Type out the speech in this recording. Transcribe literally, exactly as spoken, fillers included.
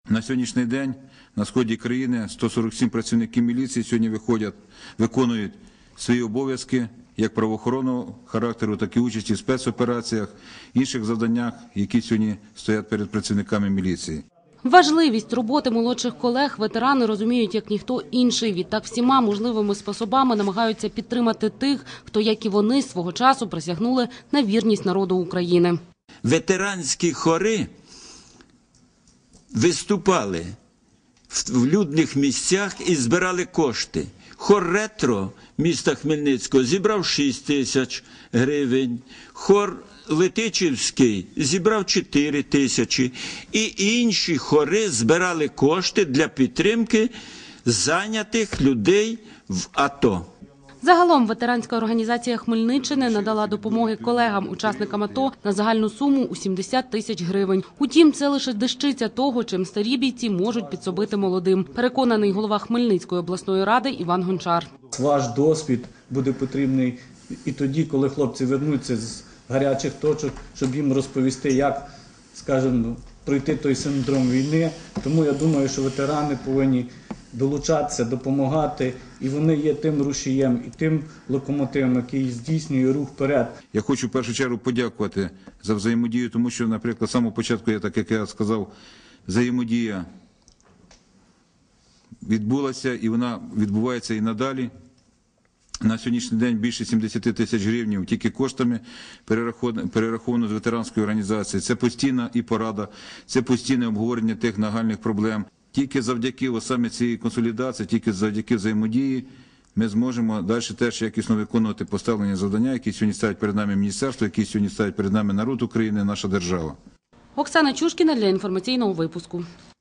На сьогоднішній день на сході країни сто сорок сім працівників міліції сьогодні виходять, виконують свої обов'язки як правоохоронного характеру, так і участі в спецопераціях, інших завданнях, які сьогодні стоять перед працівниками міліції. Важливість роботи молодших колег ветерани розуміють як ніхто інший. Відтак всіма можливими способами намагаються підтримати тих, хто, як і вони, свого часу присягнули на вірність народу України. Ветеранські хори виступали в людних місцях і збирали кошти. Хор «Ретро» міста Хмельницького зібрав шість тисяч гривень, хор Летичівський зібрав чотири тисячі, і інші хори збирали кошти для підтримки зайнятих людей в АТО. Загалом ветеранська організація Хмельниччини надала допомоги колегам-учасникам АТО на загальну суму у сімдесят тисяч гривень. Утім, це лише дещиця того, чим старі бійці можуть підсобити молодим. Переконаний голова Хмельницької обласної ради Іван Гончар. Ваш досвід буде потрібний і тоді, коли хлопці вернуться з гарячих точок, щоб їм розповісти, як, скажімо, пройти той синдром війни. Тому я думаю, що ветерани повинні долучатися, допомагати, і вони є тим рушієм і тим локомотивом, який здійснює рух вперед. Я хочу в першу чергу подякувати за взаємодію, тому що, наприклад, з самого початку, я так як я сказав, взаємодія відбулася і вона відбувається і надалі. На сьогоднішній день більше сімдесят тисяч гривень тільки коштами перераховано з ветеранської організації. Це постійна і порада, це постійне обговорення тих нагальних проблем. Тільки завдяки ось саме цій консолідації, тільки завдяки взаємодії ми зможемо далі теж якісно виконувати поставлені завдання, які сьогодні ставить перед нами міністерство, які сьогодні ставить перед нами народ України, наша держава. Оксана Чушкіна для інформаційного випуску.